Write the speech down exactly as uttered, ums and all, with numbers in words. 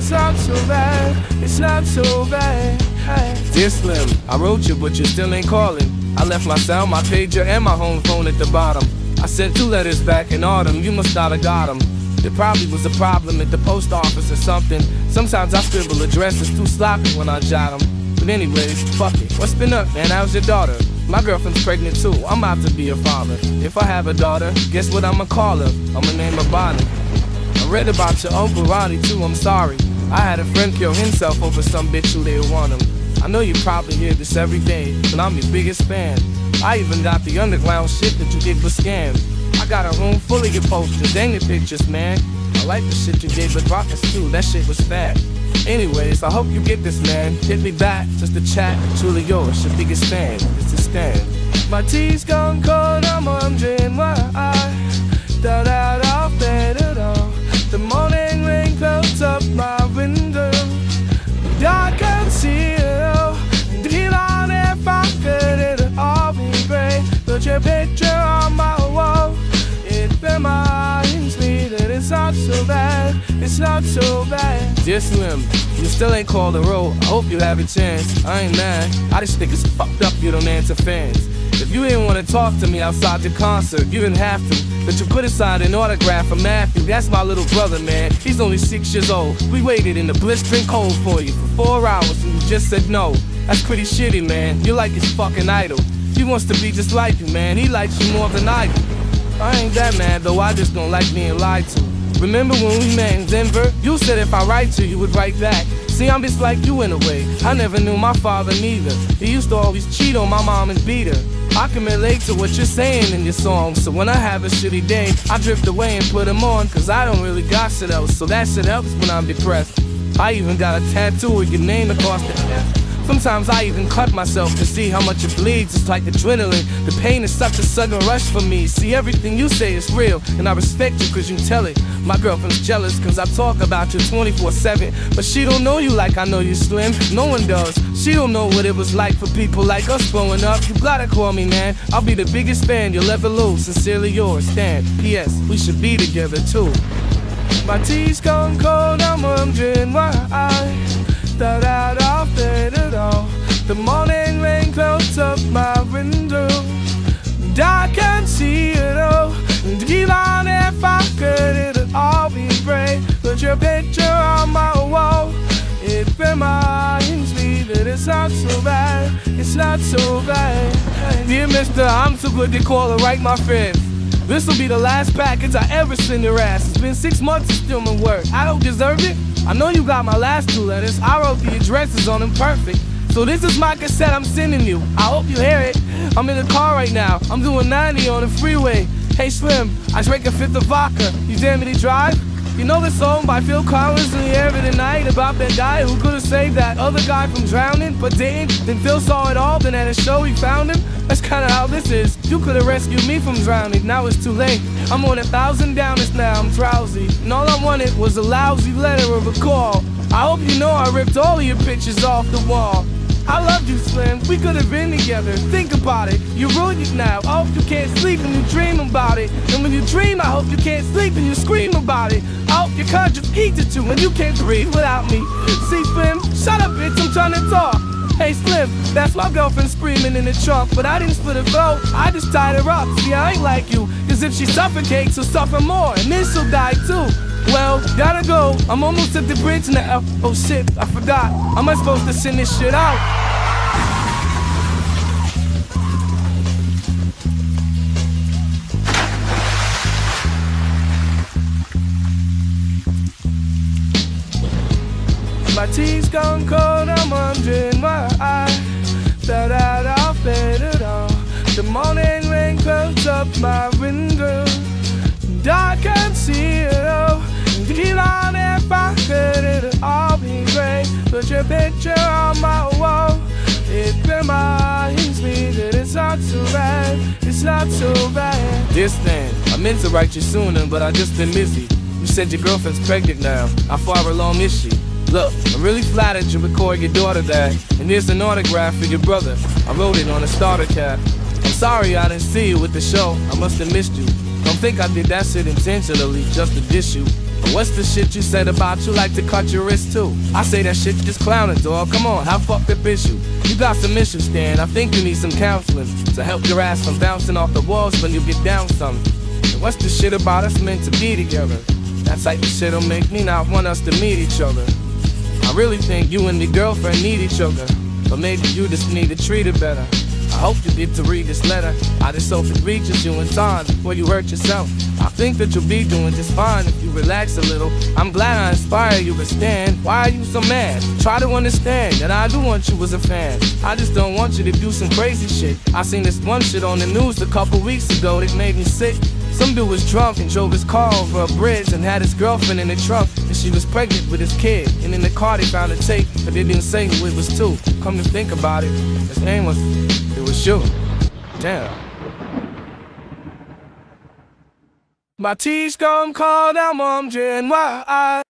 it's not so bad, it's not so bad. Hey. Dear Slim, I wrote you but you still ain't calling. I left my cell, my pager, and my home phone at the bottom. I sent two letters back in autumn, you must not have got them. There probably was a problem at the post office or something. Sometimes I scribble addresses too sloppy when I jot them. But anyways, fuck it, what's been up, man? How's your daughter? My girlfriend's pregnant too, I'm about to be a father. If I have a daughter, guess what I'ma call her? I'ma name her Bonnie. I read about your uncle Ronnie too, I'm sorry. I had a friend kill himself over some bitch who didn't want him. I know you probably hear this every day, but I'm your biggest fan. I even got the underground shit that you did was scam. I got a room full of your posters and your pictures, man. I like the shit you did with rockets too, that shit was fat. Anyways, I hope you get this, man. Hit me back, just a chat. Truly yours, your biggest fan. It's a stand. My tea's gone cold, I'm wondering why I got out of bed at all. The morning rain clouds up my window, I can't see it all. Deal on if I could, it'd all be great. Put your picture on my wall, it reminds me that it's not so bad, it's not so bad. Dear Slim, you still ain't called a roll, I hope you have a chance. I ain't mad, I just think it's fucked up you don't answer fans. If you didn't want to talk to me outside the concert, you didn't have to. But you put aside an autograph for Matthew, that's my little brother, man. He's only six years old. We waited in the blistering cold for you for four hours and you just said no. That's pretty shitty, man. You're like his fucking idol. He wants to be just like you, man. He likes you more than I do. I ain't that mad though, I just don't like being lied to. Remember when we met in Denver? You said if I write to you, you would write back. See, I'm just like you in a way. I never knew my father neither. He used to always cheat on my mom and beat her. I can relate to what you're saying in your songs, so when I have a shitty day, I drift away and put them on, cause I don't really got shit else, so that shit helps when I'm depressed. I even got a tattoo with your name across the chest. Sometimes I even cut myself to see how much it bleeds. It's like adrenaline. The pain is such a sudden rush for me. See, everything you say is real, and I respect you cause you tell it. My girlfriend's jealous cause I talk about you twenty-four seven, but she don't know you like I know you, Slim. No one does. She don't know what it was like for people like us growing up. You gotta call me, man. I'll be the biggest fan you'll ever lose. Sincerely yours, Stan. P S We should be together too. My tea's gone cold, I'm wondering why I got out of bed at all. The morning rain clouds up my window, and I can't see it all. And even if I could, it'd all be great. Put your picture on my wall, it reminds me that it's not so bad, it's not so bad. Dear mister, I'm too good to call or write my friends. This'll be the last package I ever send your ass. It's been six months and still in work. I don't deserve it. I know you got my last two letters. I wrote the addresses on them perfect. So this is my cassette I'm sending you. I hope you hear it. I'm in the car right now. I'm doing ninety on the freeway. Hey Slim, I drank a fifth of vodka. You dare me to drive? You know the song by Phil Collins in the air of the night about that guy who could've saved that other guy from drowning but didn't? Then Phil saw it all, then at a show he found him? That's kinda how this is. You could've rescued me from drowning, now it's too late. I'm on a thousand downers now, I'm drowsy. And all I wanted was a lousy letter of a call. I hope you know I ripped all of your pictures off the wall. I loved you, Slim, we could've been together. Think about it, you ruined it now. I hope you can't sleep and you dream about it. And when you dream, I hope you can't sleep and you scream about it. I hope your conscience eats at you and you can't breathe without me. See, Slim, shut up, bitch, I'm trying to talk. Hey Slim, that's my girlfriend screaming in the trunk, but I didn't split her throat, I just tied her up. See, I ain't like you, cause if she suffocates, she'll suffer more, and then she'll die too. Well, gotta go, I'm almost at the bridge now. Oh shit, I forgot, am I supposed to send this shit out? My tea's gone cold, I'm wondering why I got out of bed at all. The morning rain clouds up my window, and I can't see it all. And even if I could, it'd all be great. Put your picture on my wall, it reminds me that it's not so bad, it's not so bad. This thing, I meant to write you sooner, but I just been busy. You said your girlfriend's pregnant now, how far along is she? Look, I'm really flattered you would call your daughter that. And here's an autograph for your brother. I wrote it on a starter cap. I'm sorry I didn't see you with the show. I must have missed you. Don't think I did that shit intentionally just to diss you. But what's the shit you said about you like to cut your wrist too? I say that shit just clowning, dog. Come on, how fucked up is you? You got some issues, Stan. I think you need some counseling to help your ass from bouncing off the walls when you get down some. And what's the shit about us meant to be together? That type of shit'll make me not want us to meet each other. I really think you and your girlfriend need each other, but maybe you just need to treat her better. I hope you get to read this letter. I just hope it reaches you in time before you hurt yourself. I think that you'll be doing just fine if you relax a little. I'm glad I inspire you, but Stan, why are you so mad? Try to understand that I do want you as a fan. I just don't want you to do some crazy shit. I seen this one shit on the news a couple weeks ago that made me sick. Some dude was drunk and drove his car over a bridge and had his girlfriend in the trunk, and she was pregnant with his kid. And in the car they found a tape, but they didn't say who it was to. Come to think about it, his name was, it was you. Damn. My tea's gone cold, I'm on Gen Y.